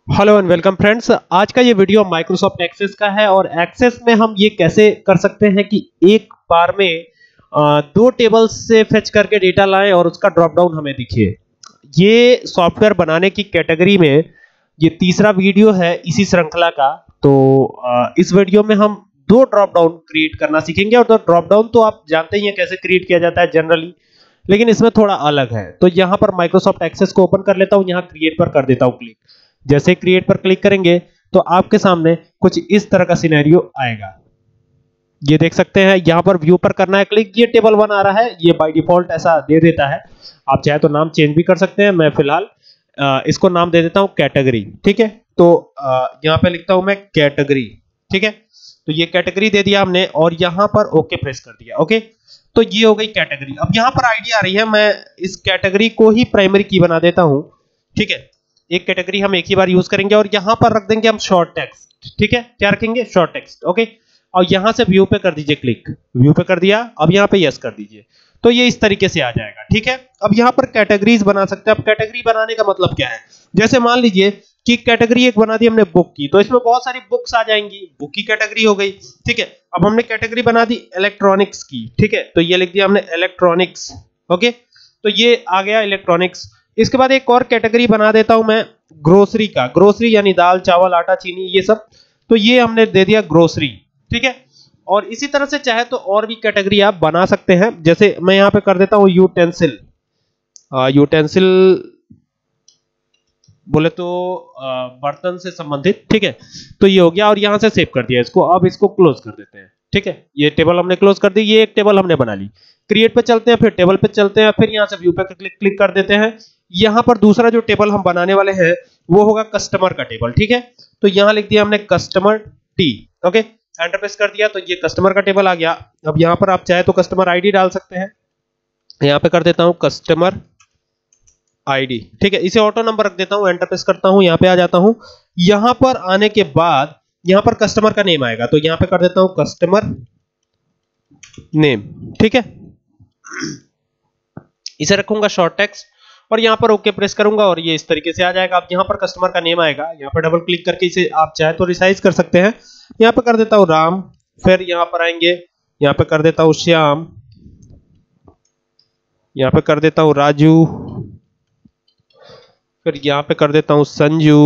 Hello and welcome friends. आज का ये वीडियो माइक्रोसॉफ्ट एक्सेस का है और एक्सेस में हम ये कैसे कर सकते हैं कि एक बार में दो टेबल्स से फेच करके डेटा लाएं और उसका ड्रॉप डाउन हमें दिखे। ये सॉफ्टवेयर बनाने की कैटेगरी में ये तीसरा वीडियो है इसी श्रृंखला का। तो इस वीडियो में हम दो ड्रॉप डाउन क्रिएट करना सीखेंगे और तो ड्रॉप डाउन तो आप जानते ही हैं कैसे क्रिएट किया जाता है जनरली, लेकिन इसमें थोड़ा अलग है। तो यहाँ पर माइक्रोसॉफ्ट एक्सेस को ओपन कर लेता हूँ, यहाँ क्रिएट पर कर देता हूँ क्लिक। जैसे क्रिएट पर क्लिक करेंगे तो आपके सामने कुछ इस तरह का सिनेरियो आएगा। ये देख सकते हैं, यहाँ पर व्यू पर करना है क्लिक। ये टेबल 1 आ रहा है, ये बाय डिफॉल्ट ऐसा दे देता है। आप चाहे तो नाम चेंज भी कर सकते हैं। मैं फिलहाल इसको नाम दे देता हूं कैटेगरी। ठीक है, तो यहाँ पे लिखता हूं मैं कैटेगरी। ठीक है, तो ये कैटेगरी दे दिया हमने और यहाँ पर ओके प्रेस कर दिया। ओके, तो ये हो गई कैटेगरी। अब यहाँ पर आईडी आ रही है, मैं इस कैटेगरी को ही प्राइमरी की बना देता हूं। ठीक है, एक कैटेगरी हम एक ही बार यूज करेंगे और यहां पर रख देंगे हम शॉर्ट टेक्स्ट। ठीक है, क्या रखेंगे? Short text. ओके, और यहां से व्यू पे कर दीजिए क्लिक। व्यू पे कर दिया, अब यहां पे यस कर दीजिए, तो ये इस तरीके से आ जाएगा। ठीक है, अब यहां पर कैटेगरीज बना सकते हैं। अब कैटेगरी बनाने का मतलब क्या है? जैसे मान लीजिए कि कैटेगरी एक बना दी हमने बुक की, तो इसमें बहुत सारी बुक्स आ जाएंगी, बुक की कैटेगरी हो गई। ठीक है, अब हमने कैटेगरी बना दी इलेक्ट्रॉनिक्स की। ठीक है, तो ये लिख दिया हमने इलेक्ट्रॉनिक्स। ओके, तो ये आ गया इलेक्ट्रॉनिक्स। इसके बाद एक और कैटेगरी बना देता हूं मैं ग्रोसरी का। ग्रोसरी यानी दाल चावल आटा चीनी ये सब, तो ये हमने दे दिया ग्रोसरी। ठीक है, और इसी तरह से चाहे तो और भी कैटेगरी आप बना सकते हैं। जैसे मैं यहां पे कर देता हूं यूटेंसिल। यूटेंसिल बोले तो बर्तन से संबंधित। ठीक है, तो ये हो गया और यहां से सेव कर दिया इसको। अब इसको क्लोज कर देते हैं। ठीक है, ये टेबल हमने क्लोज कर दी, ये एक टेबल हमने बना ली। क्रिएट पे चलते हैं, फिर टेबल पे चलते हैं, फिर यहां से व्यू पे क्लिक कर देते हैं। यहां पर दूसरा जो टेबल हम बनाने वाले हैं वो होगा कस्टमर का टेबल। ठीक है, तो यहां लिख दिया हमने customer T. Okay, enter press कर दिया तो ये कस्टमर का टेबल आ गया। अब यहां पर आप चाहे तो कस्टमर आईडी डाल सकते हैं। यहां पे कर देता हूं कस्टमर आईडी। ठीक है, इसे ऑटो नंबर रख देता हूं, एंटर प्रेस करता हूं, यहां पे आ जाता हूं। यहां पर आने के बाद यहां पर कस्टमर का नेम आएगा, तो यहां पे कर देता हूं कस्टमर नेम। ठीक है, इसे रखूंगा शॉर्ट टेक्स्ट और यहां पर ओके प्रेस करूंगा और ये इस तरीके से आ जाएगा। अब यहां पर कस्टमर का नेम आएगा, यहां पर डबल क्लिक करके इसे आप चाहे तो रिसाइज कर सकते हैं। यहां पे कर देता हूं राम, फिर यहां पर आएंगे, यहां पे कर देता हूं श्याम, यहां पे कर देता हूं राजू, फिर यहां पे कर देता हूं संजू।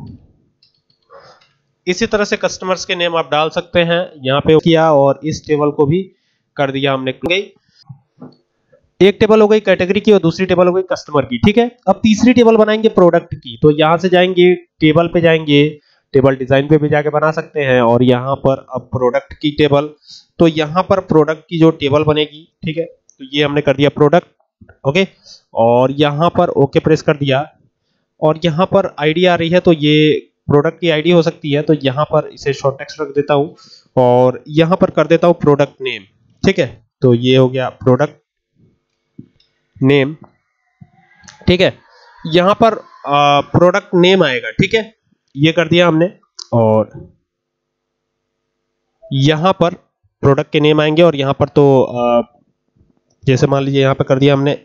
इसी तरह से कस्टमर्स के नेम आप डाल सकते हैं। यहां पे किया और इस टेबल को भी कर दिया हमने। एक टेबल हो गई कैटेगरी की और दूसरी टेबल हो गई कस्टमर की। ठीक है, अब तीसरी टेबल बनाएंगे प्रोडक्ट की। तो यहां से जाएंगे, टेबल पे जाएंगे, टेबल डिजाइन पे भी जाके बना सकते हैं और यहां पर अब प्रोडक्ट की टेबल। तो यहां पर प्रोडक्ट की जो टेबल बनेगी, ठीक है, तो ये हमने कर दिया प्रोडक्ट। ओके, और यहां पर ओके प्रेस कर दिया और यहां पर आईडी आ रही है, तो ये प्रोडक्ट की आईडी हो सकती है। तो यहां पर इसे शॉर्ट टेक्स्ट रख देता हूं और यहां पर कर देता हूं प्रोडक्ट नेम। ठीक है, तो ये हो गया प्रोडक्ट नेम। ठीक है, यहां पर प्रोडक्ट नेम आएगा। ठीक है, ये कर दिया हमने और यहां पर प्रोडक्ट के नेम आएंगे और यहां पर तो जैसे मान लीजिए यहां पर कर दिया हमने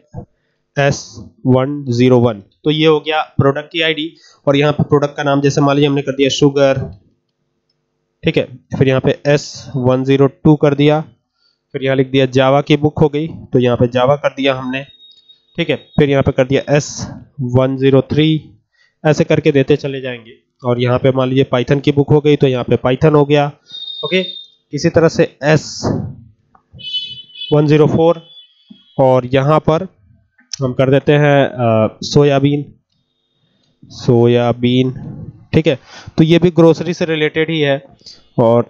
S101, तो ये हो गया प्रोडक्ट की आईडी। और यहां पर प्रोडक्ट का नाम जैसे मान लीजिए हमने कर दिया शुगर। ठीक है, फिर यहां पे S102 कर दिया, फिर यहां लिख दिया जावा की बुक हो गई, तो यहां पे जावा कर दिया हमने। ठीक है, फिर यहाँ पे कर दिया S103, ऐसे करके देते चले जाएंगे। और यहाँ पे मान लीजिए पाइथन की बुक हो गई, तो यहाँ पे पाइथन हो गया। ओके, इसी तरह से S104 और यहाँ पर हम कर देते हैं सोयाबीन। सोयाबीन, ठीक है, तो ये भी ग्रोसरी से रिलेटेड ही है। और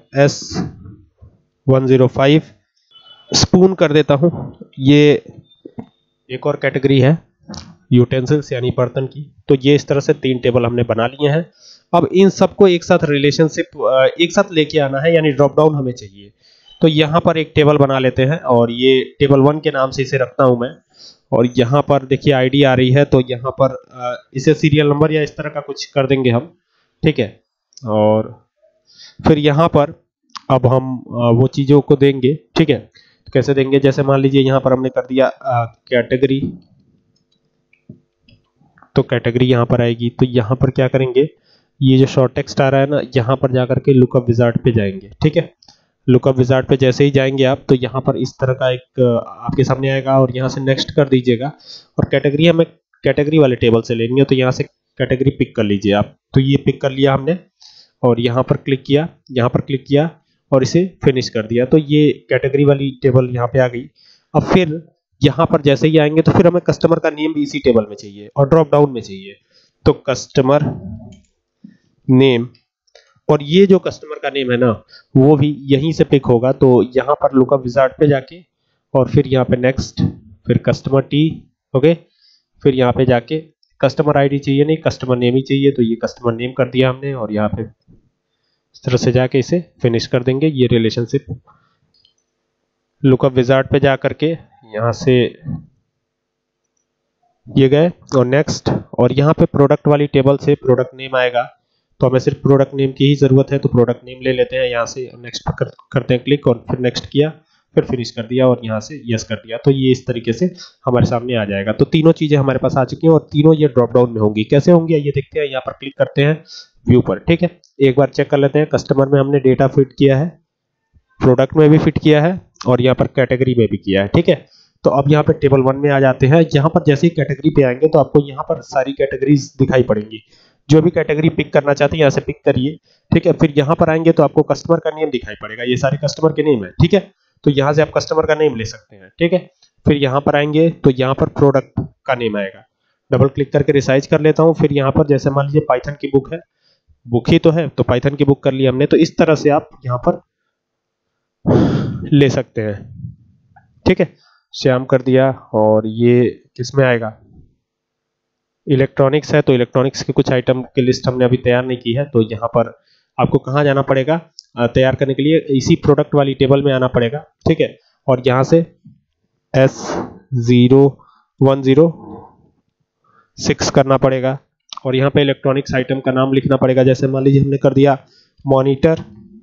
S105 स्पून कर देता हूँ। ये एक और कैटेगरी है यूटेंसिल्स यानी बर्तन की। तो ये इस तरह से 3 टेबल हमने बना लिए हैं। अब इन सबको एक साथ रिलेशनशिप एक साथ लेके आना है, यानी ड्रॉप डाउन हमें चाहिए। तो यहाँ पर एक टेबल बना लेते हैं और ये टेबल 1 के नाम से इसे रखता हूं मैं। और यहाँ पर देखिए आईडी आ रही है, तो यहाँ पर इसे सीरियल नंबर या इस तरह का कुछ कर देंगे हम। ठीक है, और फिर यहाँ पर अब हम वो चीजों को देंगे। ठीक है, तो कैसे देंगे? जैसे मान लीजिए यहाँ पर हमने कर दिया कैटेगरी, तो कैटेगरी यहाँ पर आएगी। तो यहाँ पर क्या करेंगे, ये जो शॉर्ट टेक्स्ट आ रहा है ना, यहाँ पर जाकर के लुकअप विजार्ड पे जाएंगे। ठीक है, लुकअप विजार्ड पे जैसे ही जाएंगे आप, तो यहाँ पर इस तरह का एक आपके सामने आएगा और यहाँ से नेक्स्ट कर दीजिएगा। और कैटेगरी हमें कैटेगरी वाले टेबल से लेनी है, तो यहाँ से कैटेगरी पिक कर लीजिए आप। तो ये पिक कर लिया हमने और यहाँ पर क्लिक किया, यहाँ पर क्लिक किया और इसे फिनिश कर दिया। तो ये कैटेगरी वाली टेबल यहाँ पे आ गई। अब फिर यहाँ पर जैसे ही आएंगे तो फिर हमें कस्टमर का नेम भी इसी टेबल में चाहिए और ड्रॉप डाउन में चाहिए। तो कस्टमर नेम, और ये जो कस्टमर का नेम है ना, वो भी यहीं से पिक होगा। तो यहाँ पर लुकअप विजार्ड पे जाके और फिर यहाँ पे नेक्स्ट, फिर कस्टमर टी, ओके, फिर यहाँ पे जाके कस्टमर आईडी चाहिए नहीं, कस्टमर नेम ही चाहिए। तो ये कस्टमर नेम कर दिया हमने और यहाँ पे इस तरह से जाके इसे फिनिश कर देंगे। ये रिलेशनशिप लुकअप विजार्ड पे जा करके यहाँ से ये गए और नेक्स्ट, और यहाँ पे प्रोडक्ट वाली टेबल से प्रोडक्ट नेम आएगा। तो हमें सिर्फ प्रोडक्ट नेम की ही जरूरत है, तो प्रोडक्ट नेम ले लेते हैं यहाँ से, नेक्स्ट करते हैं क्लिक और फिर नेक्स्ट किया, फिर फिनिश कर दिया और यहाँ से यस कर दिया। तो ये इस तरीके से हमारे सामने आ जाएगा। तो तीनों चीजें हमारे पास आ चुकी हैं और तीनों ये ड्रॉप डाउन में होंगी। कैसे होंगी ये देखते हैं। यहाँ पर क्लिक करते हैं व्यू पर। ठीक है, एक बार चेक कर लेते हैं। कस्टमर में हमने डेटा फिट किया है, प्रोडक्ट में भी फिट किया है और यहाँ पर कैटेगरी में भी किया है। ठीक है, तो अब यहाँ पे टेबल 1 में आ जाते हैं। यहाँ पर जैसे ही कैटेगरी पे आएंगे तो आपको यहाँ पर सारी कैटेगरीज दिखाई पड़ेंगी। जो भी कैटेगरी पिक करना चाहते हैं यहाँ से पिक करिए। ठीक है, फिर यहाँ पर आएंगे तो आपको कस्टमर का नेम दिखाई पड़ेगा। ये सारे कस्टमर के नेम है। ठीक है, तो यहाँ से आप कस्टमर का नेम ले सकते हैं। ठीक है, फिर यहाँ पर आएंगे तो यहाँ पर प्रोडक्ट का नेम आएगा। डबल क्लिक करके रिसाइज कर लेता हूँ। फिर यहाँ पर जैसे मान लीजिए पाइथन की बुक है, बुक ही तो है, तो पाइथन की बुक कर ली हमने। तो इस तरह से आप यहाँ पर ले सकते हैं। ठीक है, श्याम कर दिया। और ये किस में आएगा, इलेक्ट्रॉनिक्स है, तो इलेक्ट्रॉनिक्स के कुछ आइटम की लिस्ट हमने अभी तैयार नहीं की है। तो यहाँ पर आपको कहाँ जाना पड़ेगा तैयार करने के लिए, इसी प्रोडक्ट वाली टेबल में आना पड़ेगा। ठीक है, और यहाँ से S0106 करना पड़ेगा और यहाँ पे इलेक्ट्रॉनिक्स आइटम का नाम लिखना पड़ेगा। जैसे मान लीजिए हमने कर दिया मॉनिटर।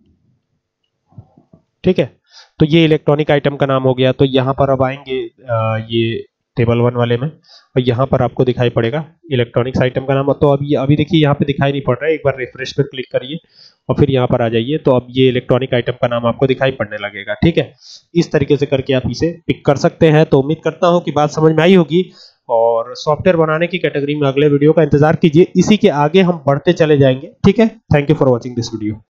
ठीक है, तो ये इलेक्ट्रॉनिक आइटम का नाम हो गया। तो यहाँ पर अब आएंगे ये टेबल 1 वाले में और यहाँ पर आपको दिखाई पड़ेगा इलेक्ट्रॉनिक्स आइटम का नाम। तो अभी देखिए यहाँ पे दिखाई नहीं पड़ रहा है। एक बार रिफ्रेश पे क्लिक करिए और फिर यहाँ पर आ जाइए, तो अब ये इलेक्ट्रॉनिक आइटम का नाम आपको दिखाई पड़ने लगेगा। ठीक है, इस तरीके से करके आप इसे पिक कर सकते हैं। तो उम्मीद करता हूँ कि बात समझ में आई होगी और सॉफ्टवेयर बनाने की कैटेगरी में अगले वीडियो का इंतजार कीजिए। इसी के आगे हम बढ़ते चले जाएंगे। ठीक है, thank you for watching this video.